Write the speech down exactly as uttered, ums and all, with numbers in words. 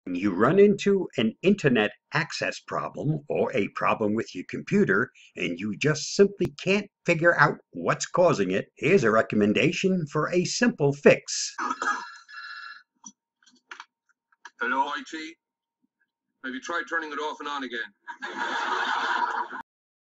You run into an internet access problem or a problem with your computer, and you just simply can't figure out what's causing it. Here's a recommendation for a simple fix. Hello, I T? Have you tried turning it off and on again?